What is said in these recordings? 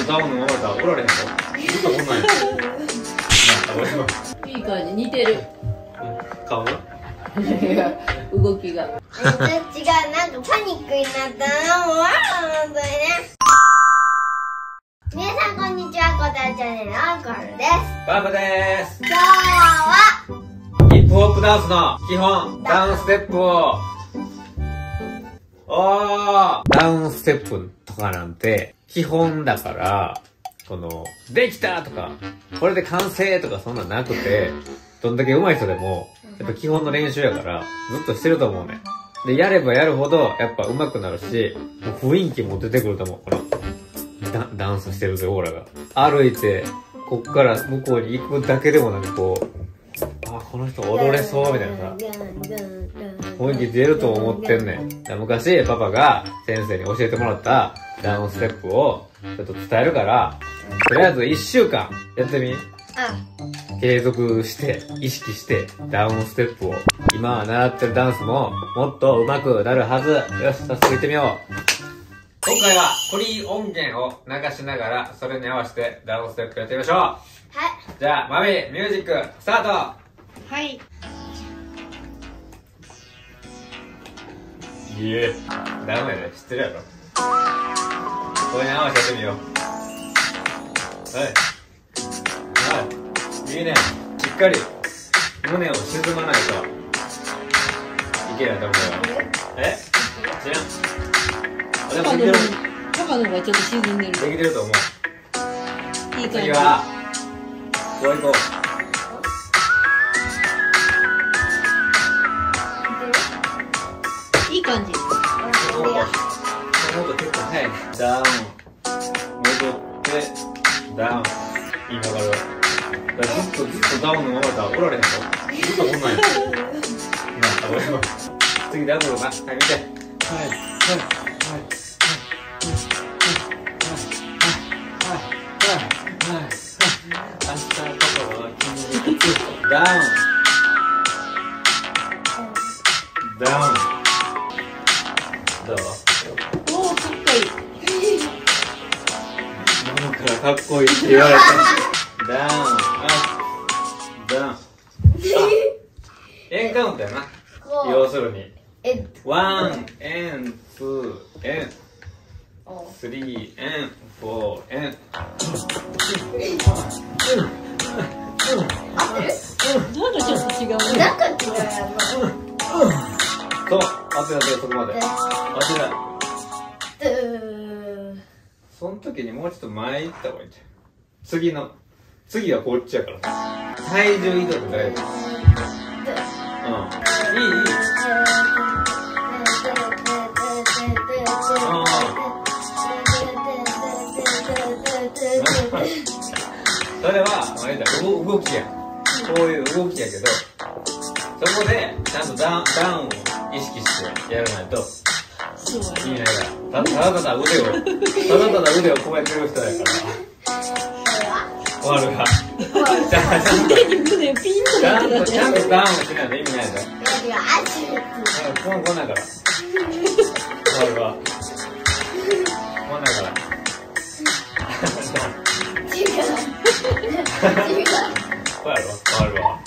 とダウンのままだったらおられへんぞ。ずっとこんなんや。 いい感じ、似てる。 顔？ いや、動きが。 違う、なんかパニックになったな、もう、本当にね。皆さんこんにちは、コタチャンネルのコールです。 パパです。 今日はヒップホップダンスの基本、ダウンステップを。ダウンステップとかなんて基本だから、この、できたとか、これで完成とかそんなんなくて、どんだけ上手い人でも、やっぱ基本の練習やから、ずっとしてると思うね。で、やればやるほど、やっぱ上手くなるし、もう雰囲気も出てくると思う。この、ダンスしてるぜ、オーラが。歩いて、こっから向こうに行くだけでもなんかこう、あ、この人踊れそうみたいなさ、雰囲気出ると思ってんねん。昔、パパが先生に教えてもらったダウンステップをちょっと伝えるから、とりあえず1週間やってみ。継続して、意識して、ダウンステップを。今習ってるダンスももっと上手くなるはず。よし、早速行ってみよう。今回はフリー音源を流しながら、それに合わせてダウンステップやってみましょう。 はい。 じゃあ、マミ、ミュージック、スタート。 はい。 いえ、ダメやで、知ってるやろ。これに合わせてやってみよう。はい。はい。いいね。しっかり、胸を沈まないと、いけないと思うよ。え？知らん。でもできてる。 パパの方がちょっと沈んでる。 できてると思う。 いい感じ。 次は、こういこう。 いい感じ。 この音結構早いね。ダウン、戻って、ダウン。言いながら。ずっとダウンのままだったらおられへんぞ。ずっとこんなんや。なあ、俺は。次ダブルな。はい、見て。はい、はい、はい。ダウンダウンどう？ おー、かっこいい。 ママからかっこいいって言われた。ダウンダウンエンカウントやな。要するにワンエンツーエンスリーエンフォーエンなんかちょっと違うね。 なんか違うやん。 そう、当てそこまで。当てない。その時にもうちょっと前行った方がいいんじゃん。次はこっちやから。体重移動って大丈夫。いい。それは、動きや。こういう動きやけど、そこで、ちゃんとダウンを意識してやらないと、意味ないから。ただただ腕をこうやってる人やから。終わるが。ちゃんとダウンしないと意味ないぞ。こんなんから。終わるわ。こんなんから。 違う。 こうやろ？終わるわ。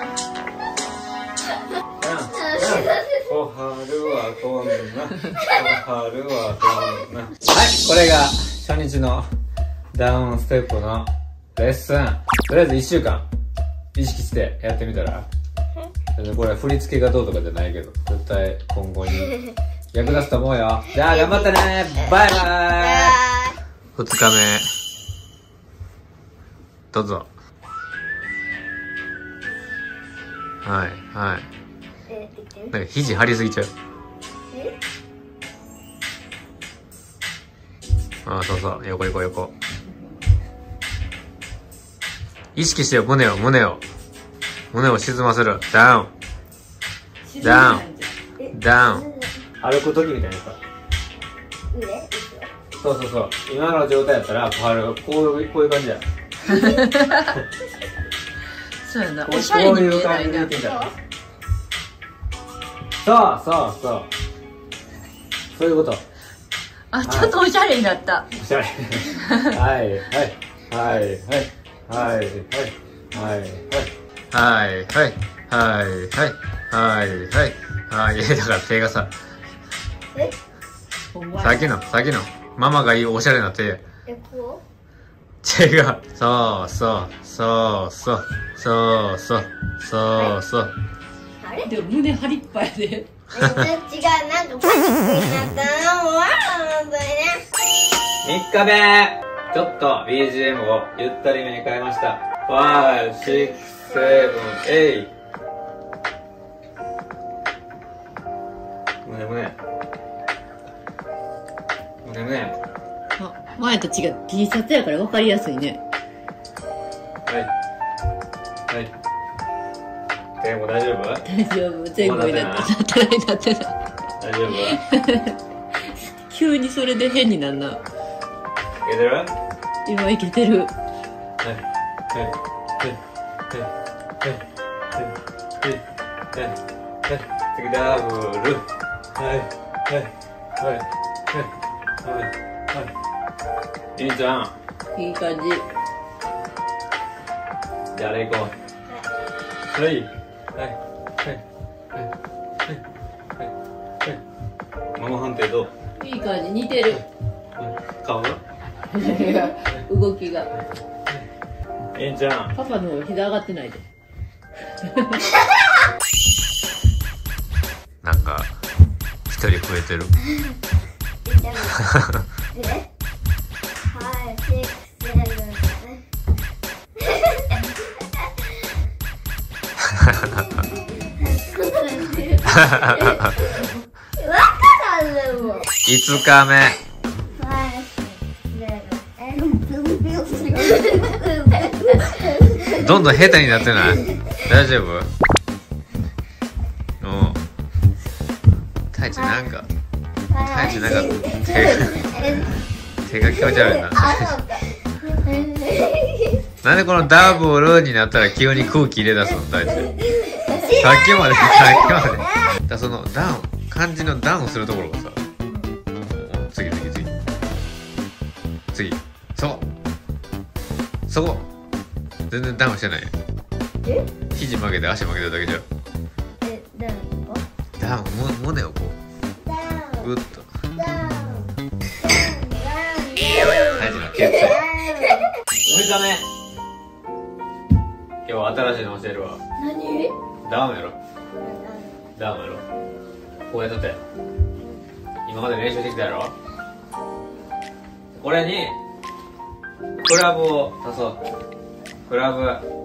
小春はこんな。小春はこんな。はい、これが初日のダウンステップのレッスン。とりあえず1週間意識してやってみたら。これ振り付けがどうとかじゃないけど、絶対今後に役立つと思うよ。じゃあ頑張ってね。バイバーイ。2日目。どうぞ。はいはい。なんか肘張りすぎちゃう。ああ、そうそう、横。意識してよ、胸を沈ませる。ダウン。歩く時みたいなさ。そう。今の状態やったら、こういう感じや。 そうやな。おしゃれに見えないな。 そう。そういうこと。 あ、ちょっとおしゃれになった。 おしゃれ。はい、はい、はい、はい、はい、はい、はい、はい、はい、はい、はい、はい、はい、はい、だから手がさ、さっきの、ママが言うおしゃれな手。 こ違う。そうそう、そうそう、そうそう、そうそう。 あれでも胸張りっぱいで。 違う、なんかパニックになったのもあるんだよね。 3日目ちょっと BGM をゆったりめに変えました。5、6、7、8。胸。 あ、前と違う T シャツやから分かりやすいね。 はい。手も大丈夫？ 大丈夫。前後になってない。 大丈夫？ 急にそれで変になんな。 いけてる？ 今いけてる。 次ダブル。いいじゃん。 いい感じ。 じゃああれ行こう。はい。ママ判定どう？ いい感じ、似てる。 顔？ 動きが。 いいじゃん。 パパの方膝上がってないで。 なんか一人増えてる。5日目。どんどん下手になってない？大丈夫？太一なんか手が気持ち悪いな。なんでこのダブルになったら急に空気入れ出すの太一。さっきまでだそのダウン漢字のダウンするところがさ、次そこ全然ダウンしてない。肘曲げて足曲げてるだけじゃん。ダウン胸をこうグッと太一のケツ。6日目。今日は新しいの教えるわ。 何？ ダウンやろ。こうやっとって今まで練習してきたやろ。これにクラブを足そう。クラブ。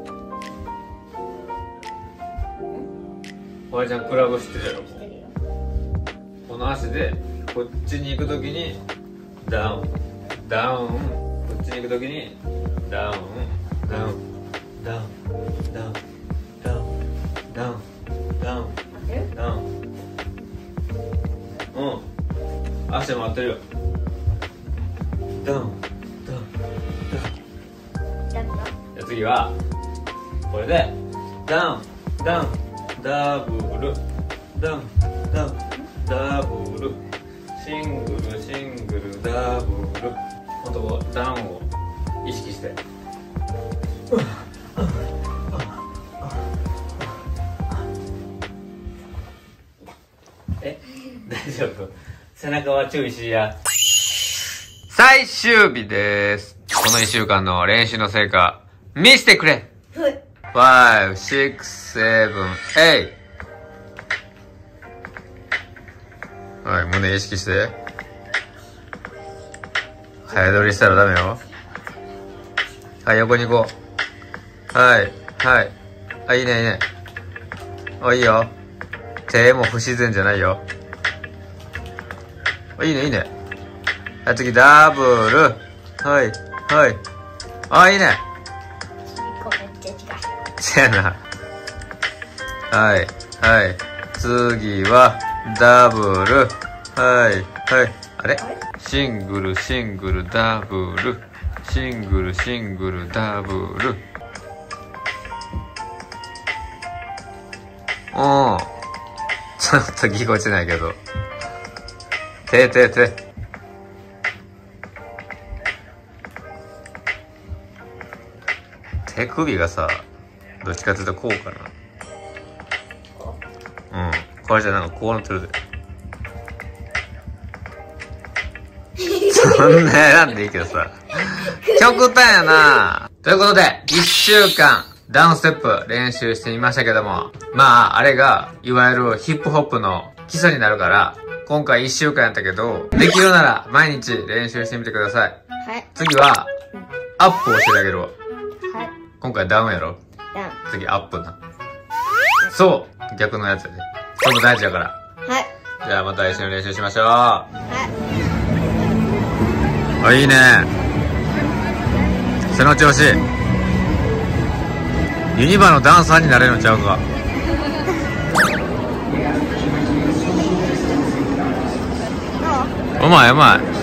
おばあちゃんクラブ知ってるやろ。この足でこっちに行くときにダウン、こっちに行くときにダウン。足回ってるよ。ダウン。じゃあ次はこれでダウンダブルダブルシングルダブル。ほんとこうダウンを意識して。大丈夫？背中は注意しや。最終日です。この1週間の練習の成果見せてくれ。5、6、7、8。はい、胸意識して。早取りしたらダメよ。はい、横に行こう。はい。あ、いいね。あ、いいよ。手も不自然じゃないよ。いいね。はい、次、ダブル。はい。あ、いいね。せやな。はい。次は、ダブル。はい。あれ？シングル、ダブル。シングル、ダブル。ちょっとぎこちないけど。手。 手首がさ、どっちかっていうとこうかな。うん。これじゃなんかこうなってるで。そんな選んでいいけどさ。極端やな。ということで、1週間、ダウンステップ練習してみましたけども。まあ、あれが、いわゆるヒップホップの基礎になるから、今回1週間やったけど、できるなら毎日練習してみてください。 はい。 次は、アップを教えてあげるわ。 はい。 今回ダウンやろ。 ダウン。 次アップな。そう、逆のやつやで。そこ大事やから。 はい。 じゃあまた一緒に練習しましょう。 はい。 あ、いいね。背の調子。ユニバのダンサーになれるのちゃうか。うまいうまい。